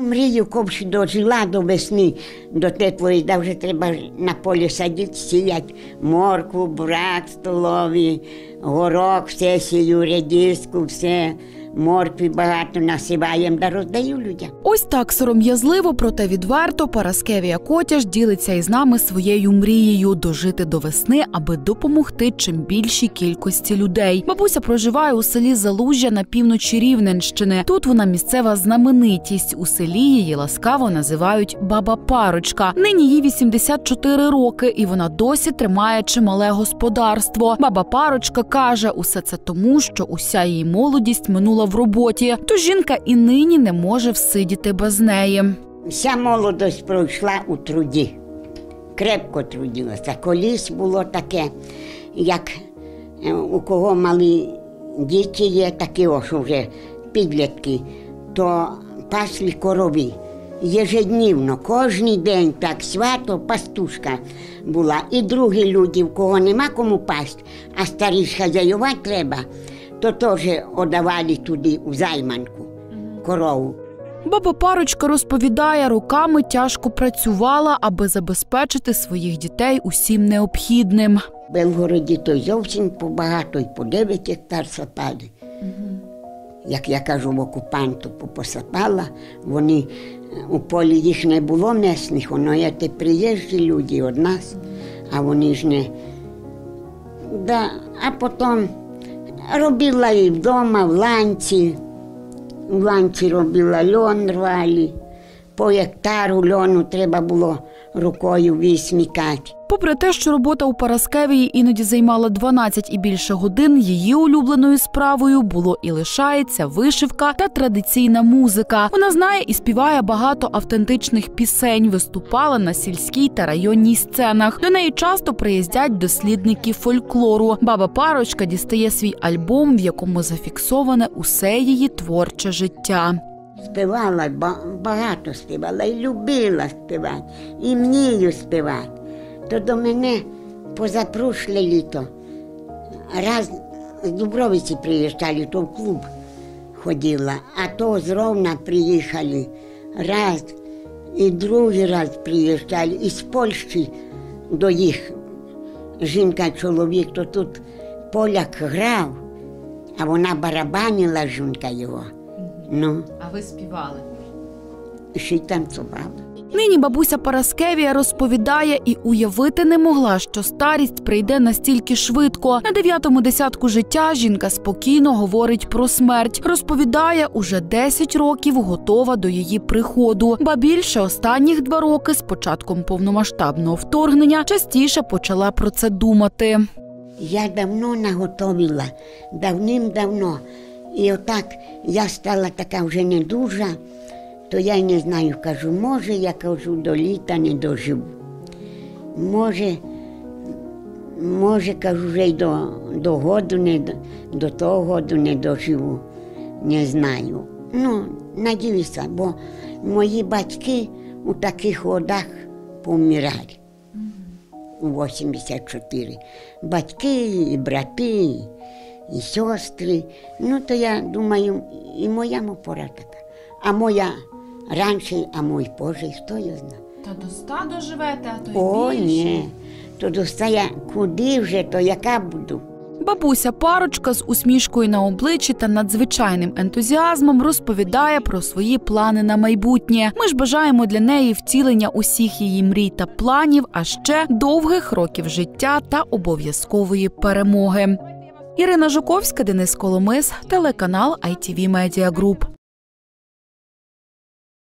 Мрію, ковші дожила до весни, до теплої, да вже треба на полі садити, сіяти моркву, бурак столовий, горох, все сію, редиску, все. Моркві багато насіваємо, да роздаю людям. Ось так сором'язливо, проте відверто Параскевія Котяш ділиться із нами своєю мрією – дожити до весни, аби допомогти чим більшій кількості людей. Бабуся проживає у селі Залужжя на півночі Рівненщини. Тут вона місцева знаменитість. У селі її ласкаво називають «баба Парочка». Нині їй 84 роки, і вона досі тримає чимале господарство. Баба Парочка каже, усе це тому, що уся її молодість минула в роботі, то жінка і нині не може всидіти без неї. Вся молодость пройшла у труді. Крепко трудилася. Колись було таке, як у кого малі діти є, такі ось вже підлітки, то пасли корови. Єжедневно, кожен день так свято, пастушка була. І другі люди, в кого нема кому пасть, а старі ж хазяювати треба, то теж віддавали туди у займанку корову. Баба Парочка розповідає, роками тяжко працювала, аби забезпечити своїх дітей усім необхідним. В Белгороді то зовсім побагато, і по 9 гектар сапали. Як я кажу, в окупанту посапала, вони у полі їх не було місних, воно є те приїжджі люди від нас, а вони ж не. Да, а потім робила і вдома, в ланці. В ланці робила льон, рвали. По гектару льону треба було рукою висмікати. Попри те, що робота у Параскевії іноді займала 12 і більше годин, її улюбленою справою було і лишається вишивка та традиційна музика. Вона знає і співає багато автентичних пісень, виступала на сільській та районній сценах. До неї часто приїздять дослідники фольклору. Баба Парочка дістає свій альбом, в якому зафіксоване усе її творче життя. Співала, багато співала, і любила співати, і мрію співати. То до мене позапрошле літо, раз з Дубровиці приїжджали, то в клуб ходила, а то з Ровна приїхали, раз, і другий раз приїжджали, із Польщі до їх жінка-чоловік, то тут поляк грав, а вона барабанила, жінка його. Ну. А ви співали? Ще й танцювала. Нині бабуся Параскевія розповідає і уявити не могла, що старість прийде настільки швидко. На 9-му десятку життя жінка спокійно говорить про смерть. Розповідає, уже 10 років готова до її приходу. Ба більше, останніх 2 роки з початком повномасштабного вторгнення частіше почала про це думати. Я давно наготовила, давним-давно. І отак я стала така вже недужа, то я й не знаю, кажу, може, я кажу, до літа не доживу. Може, кажу, вже й до году, до того году не доживу, не знаю. Ну, надіюся, бо мої батьки у таких годах помирали. У 84. Батьки, і брати, і сестри. Ну, то я думаю, і моєму пора така. А моя раніше, а мой позже, хто я знаю. Та до 100 доживете, а то й О, більше. ні, то до 100 я куди вже, то яка буду? Бабуся Парочка з усмішкою на обличчі та надзвичайним ентузіазмом розповідає про свої плани на майбутнє. Ми ж бажаємо для неї втілення усіх її мрій та планів, а ще довгих років життя та обов'язкової перемоги. Ірина Жуковська, Денис Коломис, телеканал ITV Media Group.